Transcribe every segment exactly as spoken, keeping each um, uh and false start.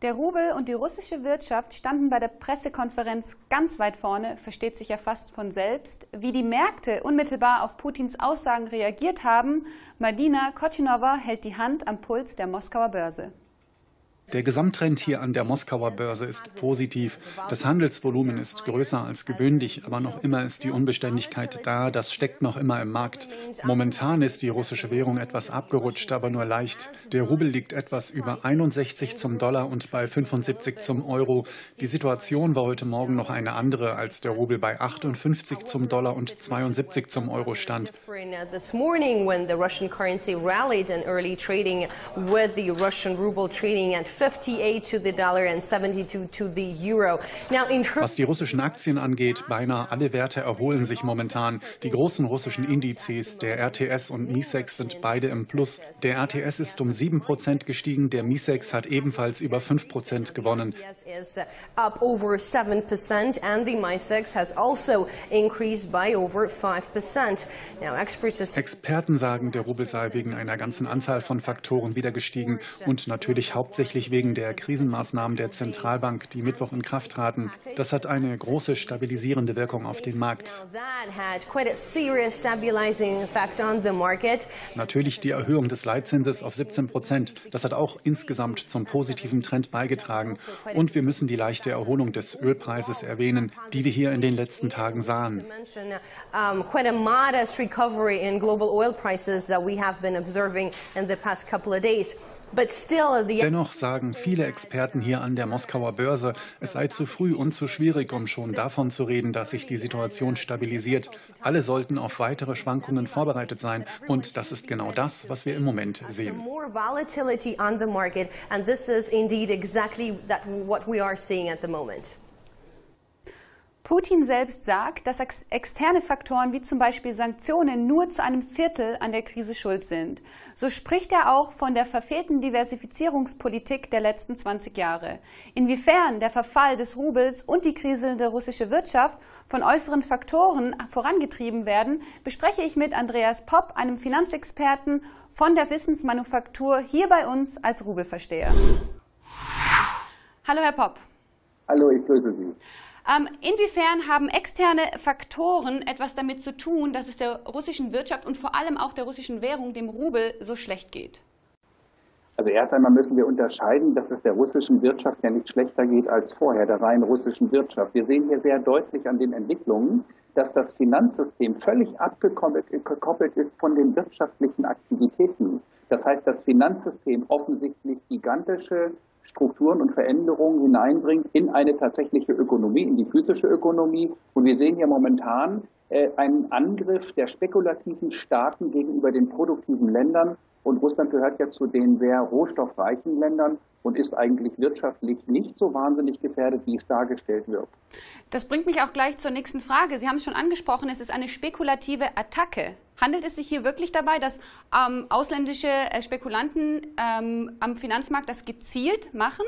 Der Rubel und die russische Wirtschaft standen bei der Pressekonferenz ganz weit vorne, versteht sich ja fast von selbst. Wie die Märkte unmittelbar auf Putins Aussagen reagiert haben, Madina Kochinova hält die Hand am Puls der Moskauer Börse. Der Gesamttrend hier an der Moskauer Börse ist positiv. Das Handelsvolumen ist größer als gewöhnlich, aber noch immer ist die Unbeständigkeit da. Das steckt noch immer im Markt. Momentan ist die russische Währung etwas abgerutscht, aber nur leicht. Der Rubel liegt etwas über einundsechzig zum Dollar und bei fünfundsiebzig zum Euro. Die Situation war heute Morgen noch eine andere, als der Rubel bei achtundfünfzig zum Dollar und zweiundsiebzig zum Euro stand. This morning when the Russian currency rallied in early trading with the Russian ruble trading at fifty-eight to the dollar and seventy-two to the euro. Now in Was die russischen Aktien angeht, beinahe alle Werte erholen sich momentan. Die großen russischen Indizes, der R T S und MISEX, sind beide im Plus. Der R T S ist um sieben Prozent gestiegen, der MISEX hat ebenfalls über fünf Prozent gewonnen. Is up over seven percent and the MISEX has also increased by over five percent. Now experts Experten sagen, der Rubel sei wegen einer ganzen Anzahl von Faktoren wieder gestiegen und natürlich hauptsächlich wegen der Krisenmaßnahmen der Zentralbank, die Mittwoch in Kraft traten. Das hat eine große stabilisierende Wirkung auf den Markt. Natürlich die Erhöhung des Leitzinses auf siebzehn Prozent. Das hat auch insgesamt zum positiven Trend beigetragen. Und wir müssen die leichte Erholung des Ölpreises erwähnen, die wir hier in den letzten Tagen sahen. In global oil prices that we have been observing in the past couple of days. Dennoch sagen viele Experten hier an der Moskauer Börse, es sei zu früh und zu schwierig, um schon davon zu reden, dass sich die Situation stabilisiert. Alle sollten auf weitere Schwankungen vorbereitet sein. Und das ist genau das, was wir im Moment sehen. Putin selbst sagt, dass ex externe Faktoren wie zum Beispiel Sanktionen nur zu einem Viertel an der Krise schuld sind. So spricht er auch von der verfehlten Diversifizierungspolitik der letzten zwanzig Jahre. Inwiefern der Verfall des Rubels und die kriselnde russische Wirtschaft von äußeren Faktoren vorangetrieben werden, bespreche ich mit Andreas Popp, einem Finanzexperten von der Wissensmanufaktur, hier bei uns als Rubelversteher. Hallo Herr Popp. Hallo, ich grüße Sie. Ähm, inwiefern haben externe Faktoren etwas damit zu tun, dass es der russischen Wirtschaft und vor allem auch der russischen Währung, dem Rubel, so schlecht geht? Also erst einmal müssen wir unterscheiden, dass es der russischen Wirtschaft ja nicht schlechter geht als vorher, der rein russischen Wirtschaft. Wir sehen hier sehr deutlich an den Entwicklungen, dass das Finanzsystem völlig abgekoppelt ist von den wirtschaftlichen Aktivitäten. Das heißt, das Finanzsystem offensichtlich gigantische Strukturen und Veränderungen hineinbringt in eine tatsächliche Ökonomie, in die physische Ökonomie. Und wir sehen ja momentan äh, einen Angriff der spekulativen Staaten gegenüber den produktiven Ländern. Und Russland gehört ja zu den sehr rohstoffreichen Ländern und ist eigentlich wirtschaftlich nicht so wahnsinnig gefährdet, wie es dargestellt wird. Das bringt mich auch gleich zur nächsten Frage. Sie haben es schon angesprochen, es ist eine spekulative Attacke. Handelt es sich hier wirklich dabei, dass ähm, ausländische äh, Spekulanten ähm, am Finanzmarkt das gezielt machen?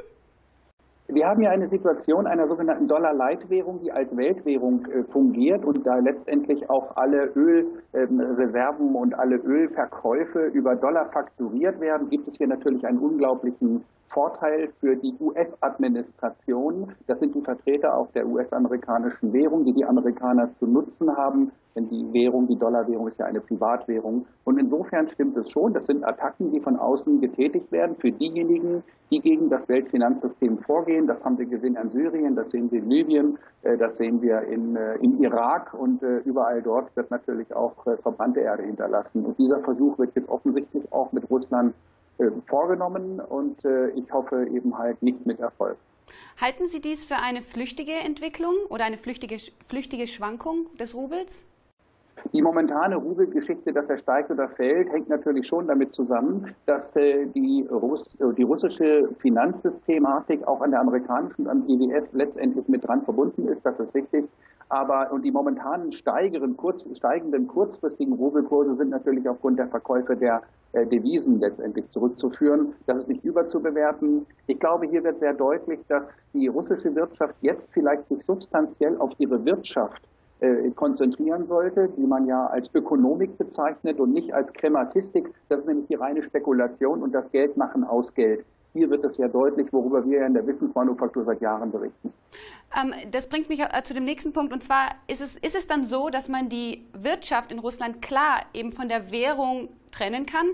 Wir haben ja eine Situation einer sogenannten Dollar-Leitwährung, die als Weltwährung äh, fungiert und da letztendlich auch alle Ölreserven ähm, und alle Ölverkäufe über Dollar fakturiert werden, gibt es hier natürlich einen unglaublichen Vorteil für die U S-Administration. Das sind die Vertreter auch der U S-amerikanischen Währung, die die Amerikaner zu nutzen haben. Denn die Währung, die Dollarwährung ist ja eine Privatwährung. Und insofern stimmt es schon, das sind Attacken, die von außen getätigt werden für diejenigen, die gegen das Weltfinanzsystem vorgehen. Das haben wir gesehen in Syrien, das sehen wir in Libyen, das sehen wir in, in Irak und überall dort wird natürlich auch verbrannte Erde hinterlassen. Und dieser Versuch wird jetzt offensichtlich auch mit Russland vorgenommen und ich hoffe eben halt nicht mit Erfolg. Halten Sie dies für eine flüchtige Entwicklung oder eine flüchtige, flüchtige Schwankung des Rubels? Die momentane Rubelgeschichte, dass er steigt oder fällt, hängt natürlich schon damit zusammen, dass die, Russ die russische Finanzsystematik auch an der amerikanischen, am I W F letztendlich mit dran verbunden ist. Das ist richtig. Aber und die momentanen steigenden, kurz, steigenden kurzfristigen Rubelkurse sind natürlich aufgrund der Verkäufe der äh, Devisen letztendlich zurückzuführen. Das ist nicht überzubewerten. Ich glaube, hier wird sehr deutlich, dass die russische Wirtschaft jetzt vielleicht sich substanziell auf ihre Wirtschaft äh, konzentrieren sollte, die man ja als Ökonomik bezeichnet und nicht als Krematistik. Das ist nämlich die reine Spekulation und das Geldmachen aus Geld. hier wird es ja deutlich, worüber wir in der Wissensmanufaktur seit Jahren berichten. Ähm, das bringt mich zu dem nächsten Punkt. Und zwar ist es, ist es dann so, dass man die Wirtschaft in Russland klar eben von der Währung trennen kann?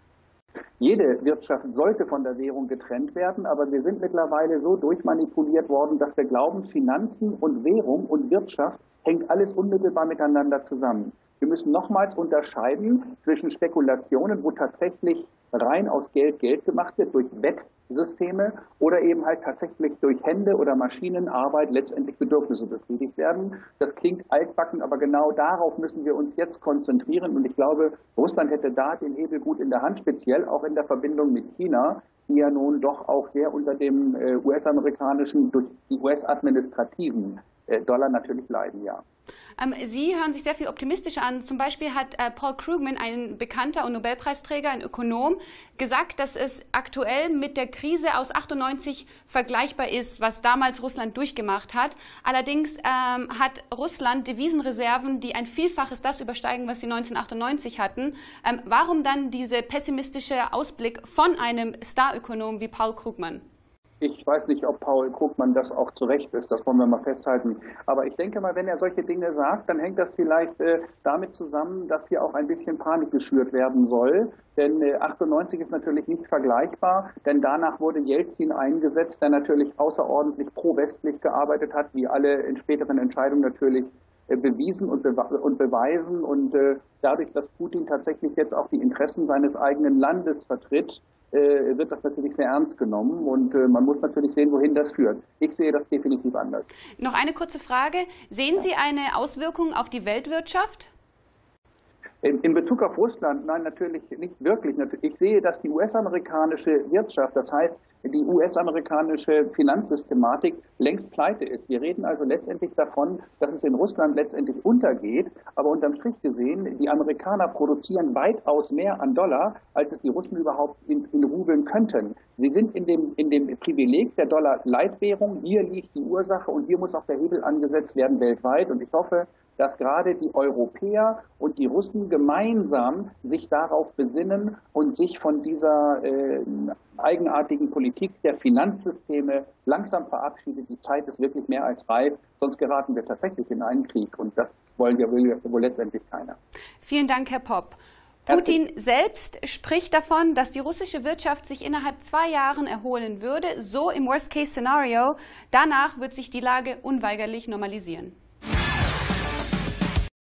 Jede Wirtschaft sollte von der Währung getrennt werden, aber wir sind mittlerweile so durchmanipuliert worden, dass wir glauben, Finanzen und Währung und Wirtschaft hängt alles unmittelbar miteinander zusammen. Wir müssen nochmals unterscheiden zwischen Spekulationen, wo tatsächlich rein aus Geld Geld gemacht wird durch Wettsysteme oder eben halt tatsächlich durch Hände oder Maschinenarbeit letztendlich Bedürfnisse befriedigt werden. Das klingt altbacken, aber genau darauf müssen wir uns jetzt konzentrieren. Und ich glaube, Russland hätte da den Hebel gut in der Hand, speziell auch in der Verbindung mit China, die ja nun doch auch sehr unter dem U S-amerikanischen, durch die U S-administrativen Dollar natürlich leiden, ja. Ähm, Sie hören sich sehr viel optimistischer an. Zum Beispiel hat äh, Paul Krugman, ein bekannter und Nobelpreisträger, ein Ökonom, gesagt, dass es aktuell mit der Krise aus achtundneunzig vergleichbar ist, was damals Russland durchgemacht hat. Allerdings ähm, hat Russland Devisenreserven, die ein Vielfaches das übersteigen, was sie neunzehnhundertachtundneunzig hatten. Ähm, warum dann dieser pessimistische Ausblick von einem Starökonom wie Paul Krugman? Ich weiß nicht, ob Paul Krugman das auch zu Recht ist, das wollen wir mal festhalten. Aber ich denke mal, wenn er solche Dinge sagt, dann hängt das vielleicht äh, damit zusammen, dass hier auch ein bisschen Panik geschürt werden soll. Denn äh, achtundneunzig ist natürlich nicht vergleichbar, denn danach wurde Jelzin eingesetzt, der natürlich außerordentlich pro-westlich gearbeitet hat, wie alle in späteren Entscheidungen natürlich äh, bewiesen und, bewe und beweisen. Und äh, dadurch, dass Putin tatsächlich jetzt auch die Interessen seines eigenen Landes vertritt, wird das natürlich sehr ernst genommen und äh, man muss natürlich sehen, wohin das führt. Ich sehe das definitiv anders. Noch eine kurze Frage. Sehen Sie eine Auswirkung auf die Weltwirtschaft? In, in Bezug auf Russland, nein, natürlich nicht wirklich. Ich sehe, dass die U S-amerikanische Wirtschaft, das heißt die U S-amerikanische Finanzsystematik, längst pleite ist. Wir reden also letztendlich davon, dass es in Russland letztendlich untergeht. Aber unterm Strich gesehen, die Amerikaner produzieren weitaus mehr an Dollar, als es die Russen überhaupt in, in Rubeln könnten. Sie sind in dem, in dem Privileg der Dollar-Leitwährung. Hier liegt die Ursache und hier muss auch der Hebel angesetzt werden weltweit. Und ich hoffe, dass gerade die Europäer und die Russen gemeinsam sich darauf besinnen und sich von dieser äh, eigenartigen Politik der Finanzsysteme langsam verabschiedet. Die Zeit ist wirklich mehr als reif, sonst geraten wir tatsächlich in einen Krieg und das wollen wir wohl letztendlich keiner. Vielen Dank, Herr Popp. Putin selbst spricht davon, dass die russische Wirtschaft sich innerhalb zwei Jahren erholen würde, so im Worst-Case-Szenario. Danach wird sich die Lage unweigerlich normalisieren.